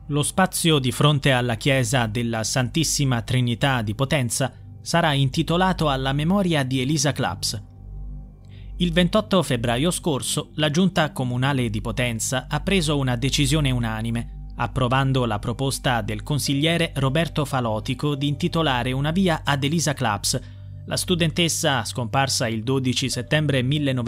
Lo spazio di fronte alla chiesa della Santissima Trinità di Potenza sarà intitolato alla memoria di Elisa Claps. Il 28 febbraio scorso la Giunta Comunale di Potenza ha preso una decisione unanime, approvando la proposta del consigliere Roberto Falotico di intitolare una via ad Elisa Claps, la studentessa scomparsa il 12 settembre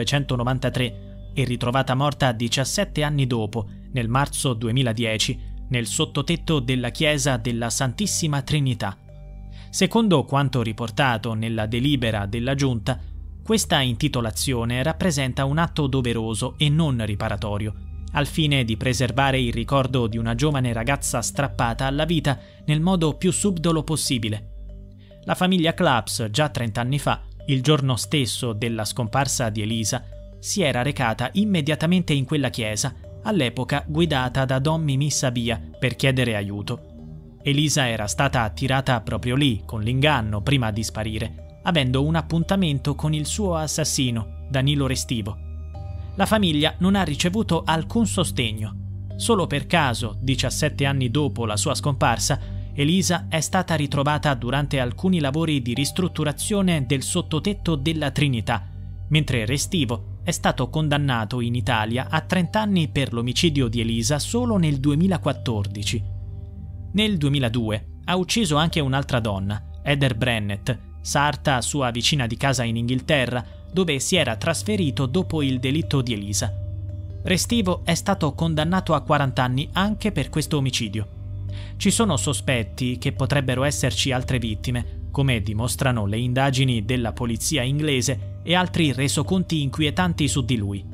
1993 e ritrovata morta 17 anni dopo, nel marzo 2010, nel sottotetto della chiesa della Santissima Trinità. Secondo quanto riportato nella delibera della Giunta, questa intitolazione rappresenta un atto doveroso e non riparatorio, al fine di preservare il ricordo di una giovane ragazza strappata alla vita nel modo più subdolo possibile. La famiglia Claps, già 30 anni fa, il giorno stesso della scomparsa di Elisa, si era recata immediatamente in quella chiesa, all'epoca guidata da Don Mimì Sabia, per chiedere aiuto. Elisa era stata attirata proprio lì, con l'inganno, prima di sparire, avendo un appuntamento con il suo assassino, Danilo Restivo. La famiglia non ha ricevuto alcun sostegno. Solo per caso, 17 anni dopo la sua scomparsa, Elisa è stata ritrovata durante alcuni lavori di ristrutturazione del sottotetto della Trinità, mentre Restivo è stato condannato in Italia a 30 anni per l'omicidio di Elisa solo nel 2014. Nel 2002 ha ucciso anche un'altra donna, Heather Brennett, sarta sua vicina di casa in Inghilterra, dove si era trasferito dopo il delitto di Elisa. Restivo è stato condannato a 40 anni anche per questo omicidio. Ci sono sospetti che potrebbero esserci altre vittime, come dimostrano le indagini della polizia inglese e altri resoconti inquietanti su di lui.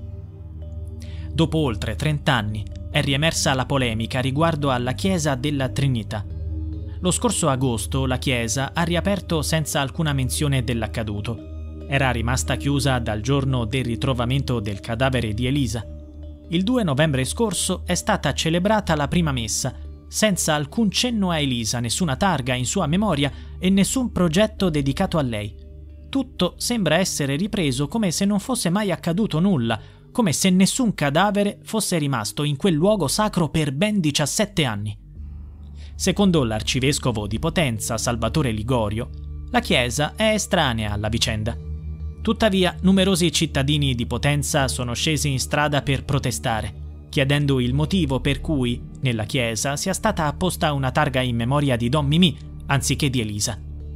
Dopo oltre 30 anni è riemersa la polemica riguardo alla chiesa della Trinità. Lo scorso agosto la chiesa ha riaperto senza alcuna menzione dell'accaduto. Era rimasta chiusa dal giorno del ritrovamento del cadavere di Elisa. Il 2 novembre scorso è stata celebrata la prima messa, senza alcun cenno a Elisa, nessuna targa in sua memoria e nessun progetto dedicato a lei. Tutto sembra essere ripreso come se non fosse mai accaduto nulla, come se nessun cadavere fosse rimasto in quel luogo sacro per ben 17 anni. Secondo l'arcivescovo di Potenza, Salvatore Ligorio, la chiesa è estranea alla vicenda. Tuttavia, numerosi cittadini di Potenza sono scesi in strada per protestare, chiedendo il motivo per cui nella chiesa sia stata apposta una targa in memoria di Don Mimì anziché di Elisa.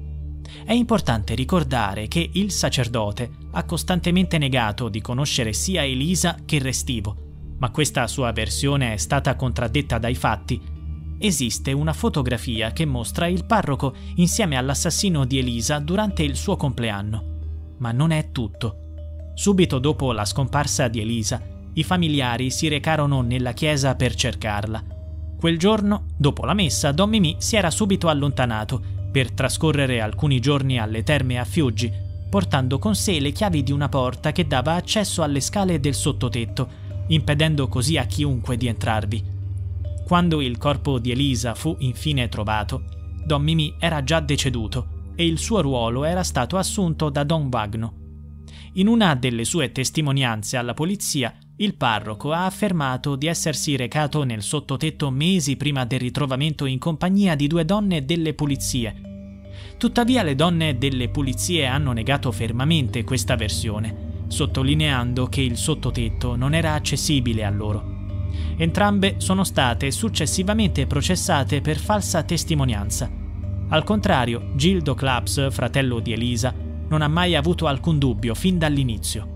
È importante ricordare che il sacerdote ha costantemente negato di conoscere sia Elisa che Restivo, ma questa sua versione è stata contraddetta dai fatti. Esiste una fotografia che mostra il parroco insieme all'assassino di Elisa durante il suo compleanno. Ma non è tutto. Subito dopo la scomparsa di Elisa, i familiari si recarono nella chiesa per cercarla. Quel giorno, dopo la messa, Don Mimì si era subito allontanato per trascorrere alcuni giorni alle terme a Fiuggi, portando con sé le chiavi di una porta che dava accesso alle scale del sottotetto, impedendo così a chiunque di entrarvi. Quando il corpo di Elisa fu infine trovato, Don Mimì era già deceduto e il suo ruolo era stato assunto da Don Vagno. In una delle sue testimonianze alla polizia, il parroco ha affermato di essersi recato nel sottotetto mesi prima del ritrovamento in compagnia di 2 donne delle pulizie. Tuttavia le donne delle pulizie hanno negato fermamente questa versione, sottolineando che il sottotetto non era accessibile a loro. Entrambe sono state successivamente processate per falsa testimonianza. Al contrario, Gildo Claps, fratello di Elisa, non ha mai avuto alcun dubbio fin dall'inizio.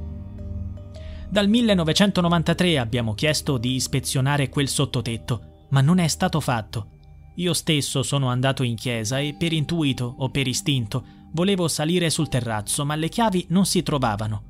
Dal 1993 abbiamo chiesto di ispezionare quel sottotetto, ma non è stato fatto. Io stesso sono andato in chiesa e per intuito o per istinto volevo salire sul terrazzo, ma le chiavi non si trovavano.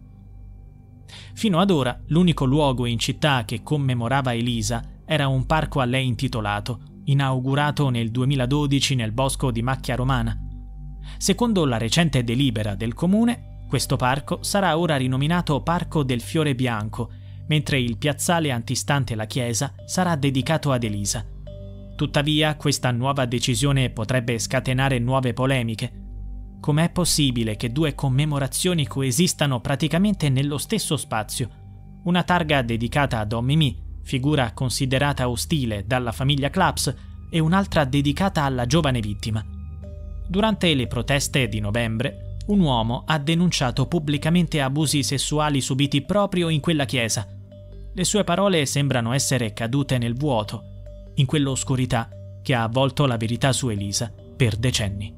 Fino ad ora l'unico luogo in città che commemorava Elisa era un parco a lei intitolato, inaugurato nel 2012 nel bosco di Macchia Romana. Secondo la recente delibera del comune, questo parco sarà ora rinominato Parco del Fiore Bianco, mentre il piazzale antistante la chiesa sarà dedicato ad Elisa. Tuttavia, questa nuova decisione potrebbe scatenare nuove polemiche. Com'è possibile che 2 commemorazioni coesistano praticamente nello stesso spazio? Una targa dedicata a Don Mimì, figura considerata ostile dalla famiglia Claps, e un'altra dedicata alla giovane vittima. Durante le proteste di novembre, un uomo ha denunciato pubblicamente abusi sessuali subiti proprio in quella chiesa. Le sue parole sembrano essere cadute nel vuoto, in quell'oscurità che ha avvolto la verità su Elisa per decenni.